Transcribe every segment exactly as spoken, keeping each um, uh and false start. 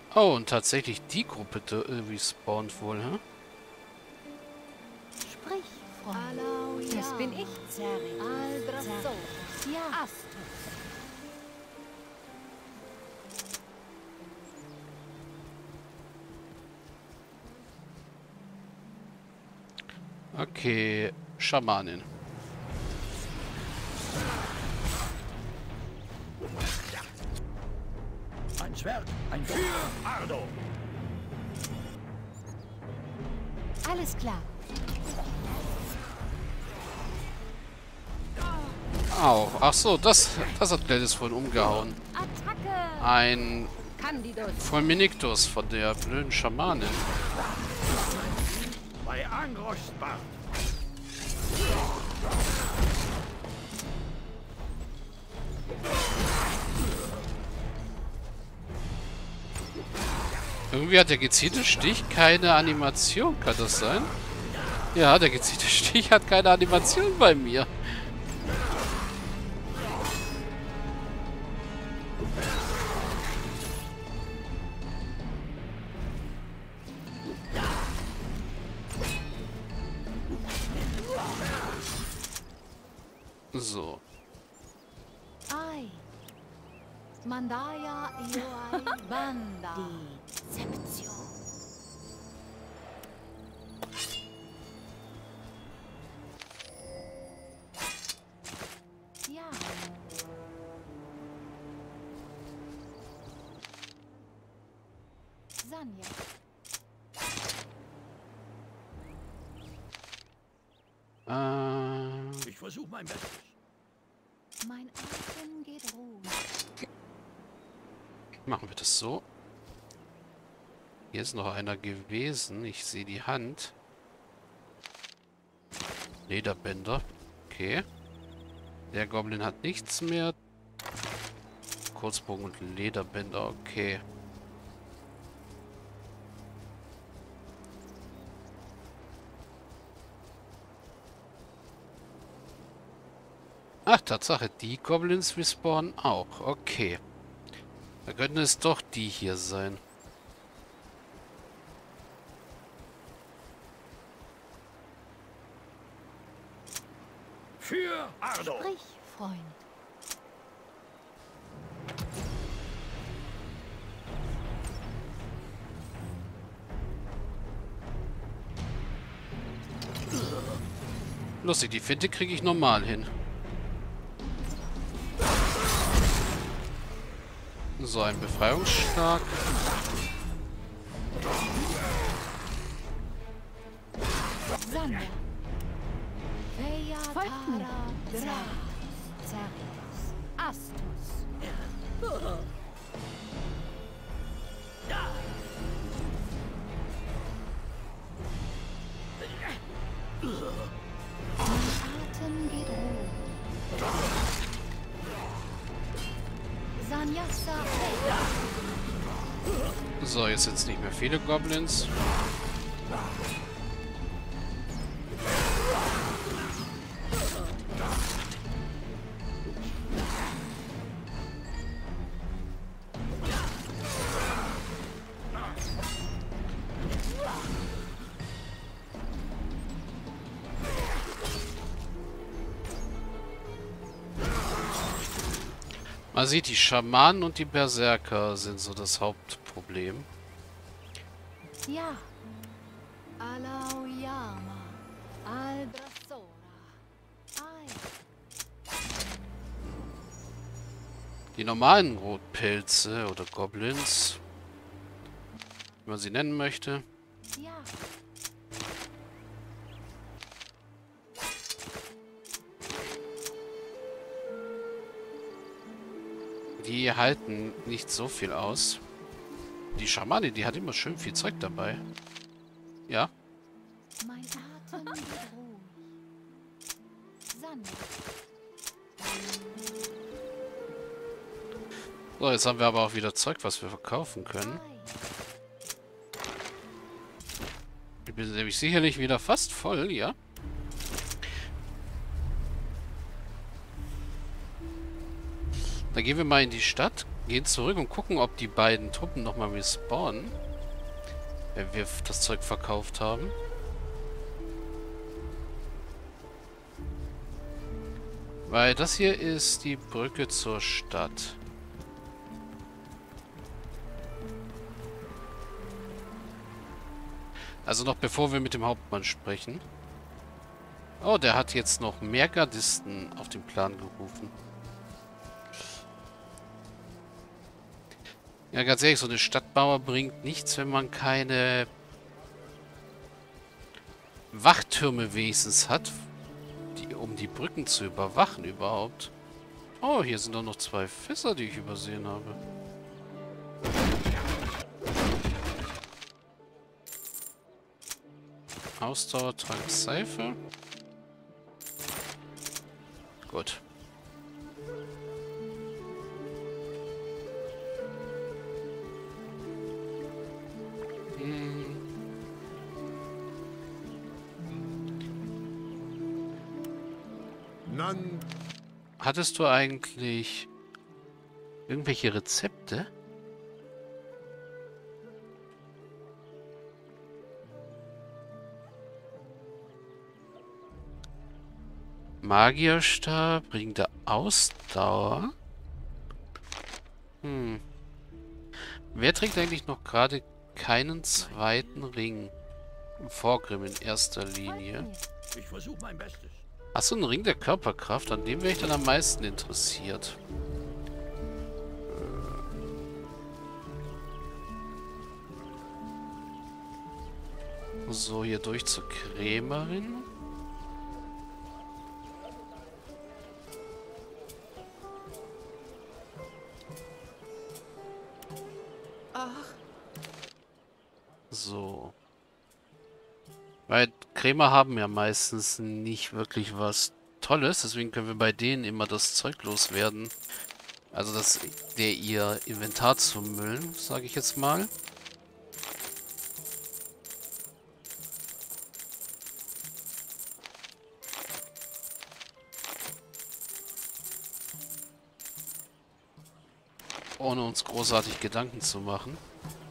Oh, und tatsächlich die Gruppe äh, respawnt wohl, hä? Sprich, Freund. Das bin ich. Aldrasso. Ja. Astus. Okay, Schamanin. Ein Schwert, ein für Ardo. Alles klar. Au, ach so, das, das hat Gladys vorhin umgehauen. Attacke. Ein Candidus. Fulminictus von der blöden Schamanin. Bei Angrostbart. Irgendwie hat der gezielte Stich keine Animation, kann das sein? Ja, der gezielte Stich hat keine Animation bei mir. So. Ai. Mandaya Ioai Banda. Deception. Ja. Sanja. Äh, Ich versuche mein Bestes. Mein Atem geht ruhig. machen wir das so. Hier ist noch einer gewesen. Ich sehe die Hand. Lederbänder. Okay. Der Goblin hat nichts mehr. Kurzbogen und Lederbänder. Okay. Ach, Tatsache. Die Goblins respawnen auch. Okay. Da könnten es doch die hier sein. Für Ardo. Sprich, Freund. Lustig, die Finte kriege ich normal hin. So, ein Befreiungsschlag. Sanja. Feia Tara Dra. Zerius. Astus. Mein Atem geht ruhig. Sanyasa. So, jetzt sind es nicht mehr viele Goblins. Man sieht, die Schamanen und die Berserker sind so das Hauptproblem. Ja. Alauyama. Aldrasora. Ai. Die normalen Rotpilze oder Goblins, wie man sie nennen möchte, Ja. die halten nicht so viel aus. Die Schamane, die hat immer schön viel Zeug dabei. Ja. Mein Atem geht ruhig. Sanja. So, jetzt haben wir aber auch wieder Zeug, was wir verkaufen können. Ai. Ich bin nämlich sicherlich wieder fast voll, ja. Dann gehen wir mal in die Stadt. gehen zurück und gucken, ob die beiden Truppen nochmal respawnen. Wenn wir das Zeug verkauft haben. Weil das hier ist die Brücke zur Stadt. Also noch bevor wir mit dem Hauptmann sprechen. Oh, der hat jetzt noch mehr Gardisten auf den Plan gerufen. Ja, ganz ehrlich, so eine Stadtmauer bringt nichts, wenn man keine Wachtürme wenigstens hat, die, um die Brücken zu überwachen überhaupt. Oh, hier sind doch noch zwei Fässer, die ich übersehen habe. Ausdauer, Trank, Seife. Gut. Hm. Nan. Hattest du eigentlich irgendwelche Rezepte? Magierstab, Ring der Ausdauer. Hm. Wer trägt eigentlich noch gerade keinen zweiten Ring? Vorgrim in erster Linie. Ich versuche mein Bestes. Hast du einen Ring der Körperkraft? An dem wäre ich dann am meisten interessiert. So, hier durch zur Krämerin. So. Weil Krämer haben ja meistens nicht wirklich was Tolles, deswegen können wir bei denen immer das Zeug loswerden. Also das, der ihr Inventar zu müllen, sage ich jetzt mal. Ohne uns großartig Gedanken zu machen.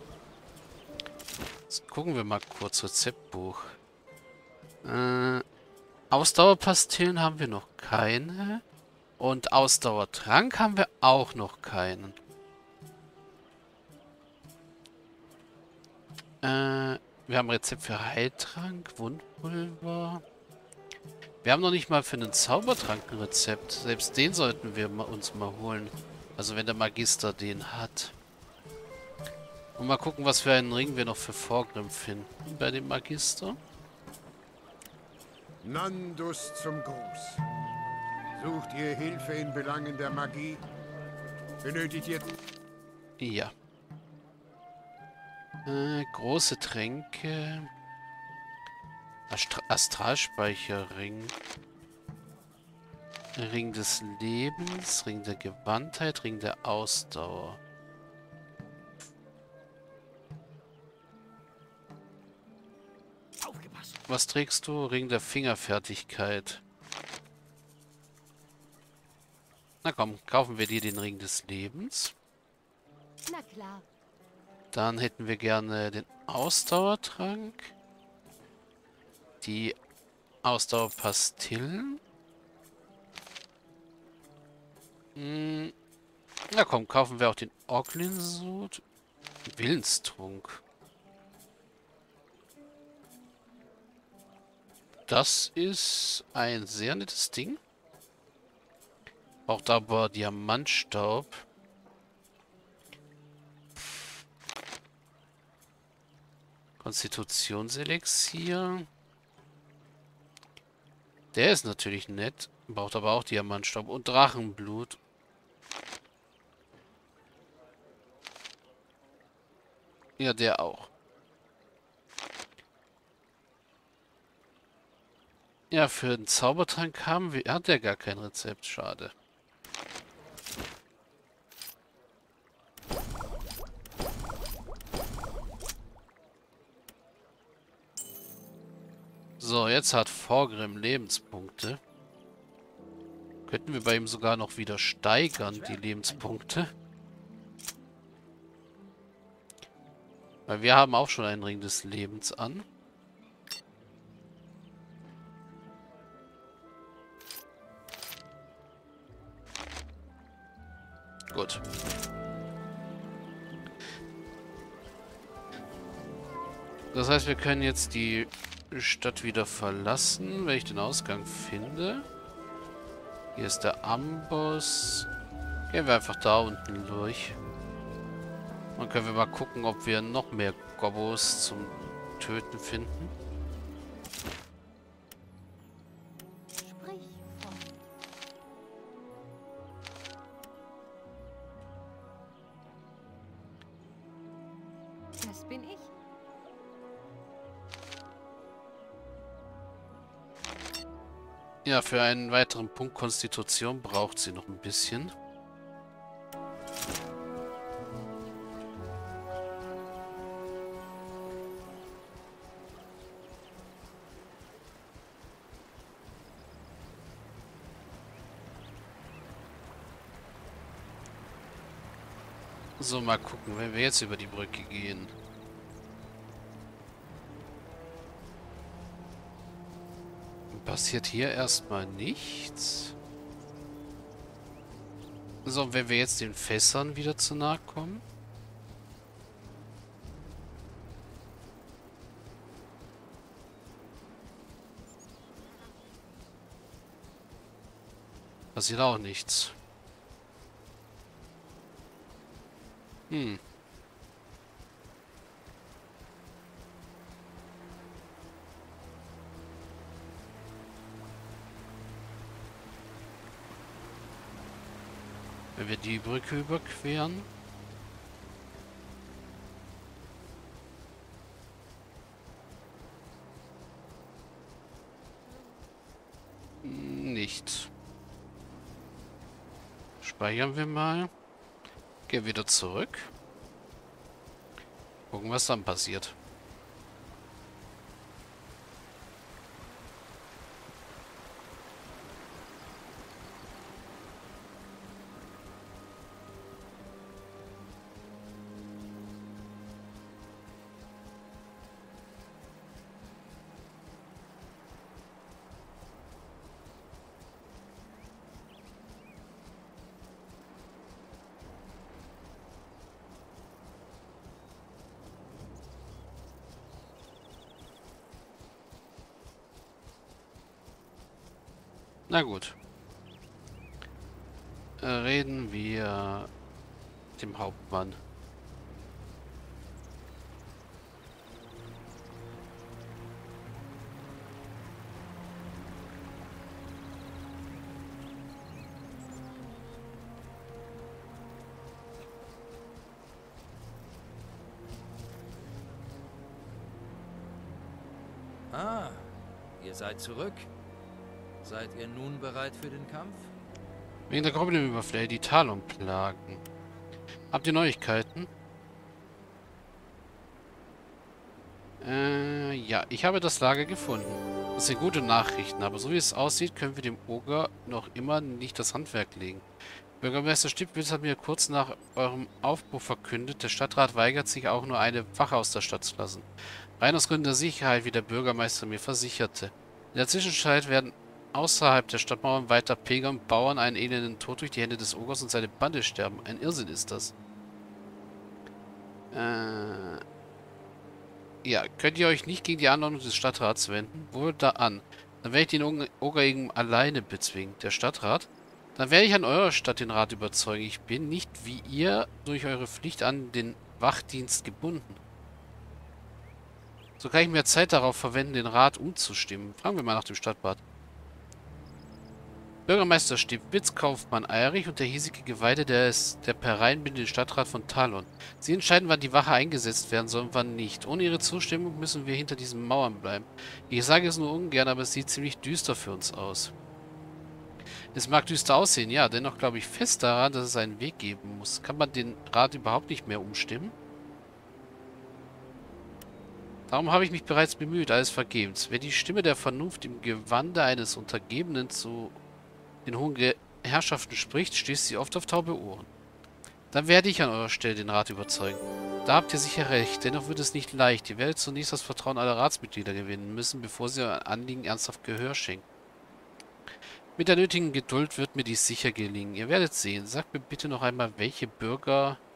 Jetzt gucken wir mal kurz Rezeptbuch. Äh, Ausdauerpastillen haben wir noch keine. Und Ausdauertrank haben wir auch noch keinen. Äh, wir haben Rezept für Heiltrank, Wundpulver. Wir haben noch nicht mal für einen Zaubertrank ein Rezept. Selbst den sollten wir uns mal holen. Also wenn der Magister den hat. Und mal gucken, was für einen Ring wir noch für Vorgrim finden bei dem Magister. Nandus zum Gruß. Sucht ihr Hilfe in Belangen der Magie? Benötigt ihr... Ja. Äh, große Tränke. Astra Astralspeicherring. Ring des Lebens, Ring der Gewandtheit, Ring der Ausdauer. Aufgepasst. Was trägst du? Ring der Fingerfertigkeit. Na komm, kaufen wir dir den Ring des Lebens. Na klar. Dann hätten wir gerne den Ausdauertrank. Die Ausdauerpastillen. Hm. Na komm, kaufen wir auch den Orglinsud. Willenstrunk. Das ist ein sehr nettes Ding. Braucht aber Diamantstaub. Konstitutionselixier. Der ist natürlich nett. Braucht aber auch Diamantstaub und Drachenblut. Ja, der auch. Ja, für einen Zaubertrank haben wir... Hat der gar kein Rezept, schade. So, jetzt hat Vorgrim Lebenspunkte. Könnten wir bei ihm sogar noch wieder steigern, die Lebenspunkte. Weil wir haben auch schon einen Ring des Lebens an. Gut. Das heißt, wir können jetzt die Stadt wieder verlassen, wenn ich den Ausgang finde. Hier ist der Amboss. Gehen wir einfach da unten durch. Dann können wir mal gucken, ob wir noch mehr Gobbos zum Töten finden. Sprich fort. Das bin ich. Ja, für einen weiteren Punkt Konstitution braucht sie noch ein bisschen. So, mal gucken, wenn wir jetzt über die Brücke gehen. Passiert hier erstmal nichts. So, und wenn wir jetzt den Fässern wieder zu nahe kommen. Passiert auch nichts. Hm. Wenn wir die Brücke überqueren. Nicht. Speichern wir mal. Gehen wieder zurück. Gucken, was dann passiert. Na gut. Äh, reden wir mit dem Hauptmann. Ah, ihr seid zurück. Seid ihr nun bereit für den Kampf? Wegen der Goblin-Überfälle, die Talon plagen. Habt ihr Neuigkeiten? Äh, ja, ich habe das Lager gefunden. Das sind gute Nachrichten, aber so wie es aussieht, können wir dem Oger noch immer nicht das Handwerk legen. Bürgermeister Stipwitz hat mir kurz nach eurem Aufbruch verkündet, der Stadtrat weigert sich auch nur eine Wache aus der Stadt zu lassen. Rein aus Gründen der Sicherheit, wie der Bürgermeister mir versicherte. In der Zwischenzeit werden außerhalb der Stadtmauern weiter Pilger und Bauern einen elenden Tod durch die Hände des Ogers und seine Bande sterben. Ein Irrsinn ist das. Äh... Ja, könnt ihr euch nicht gegen die Anordnung des Stadtrats wenden? Wohl da an. Dann werde ich den Oger eben alleine bezwingen. Der Stadtrat? Dann werde ich an eurer Stadt den Rat überzeugen. Ich bin nicht wie ihr durch eure Pflicht an den Wachdienst gebunden. So kann ich mehr Zeit darauf verwenden, den Rat umzustimmen. Fragen wir mal nach dem Stadtrat. Bürgermeister Stipwitz, Kaufmann Eierich und der hiesige Geweihte, der ist der per Rheinbind den Stadtrat von Talon. Sie entscheiden, wann die Wache eingesetzt werden soll und wann nicht. Ohne ihre Zustimmung müssen wir hinter diesen Mauern bleiben. Ich sage es nur ungern, aber es sieht ziemlich düster für uns aus. Es mag düster aussehen, ja, dennoch glaube ich fest daran, dass es einen Weg geben muss. Kann man den Rat überhaupt nicht mehr umstimmen? Darum habe ich mich bereits bemüht, alles vergebens. Wer die Stimme der Vernunft im Gewande eines Untergebenen zu den hohen Ge Herrschaften spricht, stößt sie oft auf taube Ohren. Dann werde ich an eurer Stelle den Rat überzeugen. Da habt ihr sicher recht. Dennoch wird es nicht leicht. Ihr werdet zunächst das Vertrauen aller Ratsmitglieder gewinnen müssen, bevor sie euren Anliegen ernsthaft Gehör schenken. Mit der nötigen Geduld wird mir dies sicher gelingen. Ihr werdet sehen. Sagt mir bitte noch einmal, welche Bürger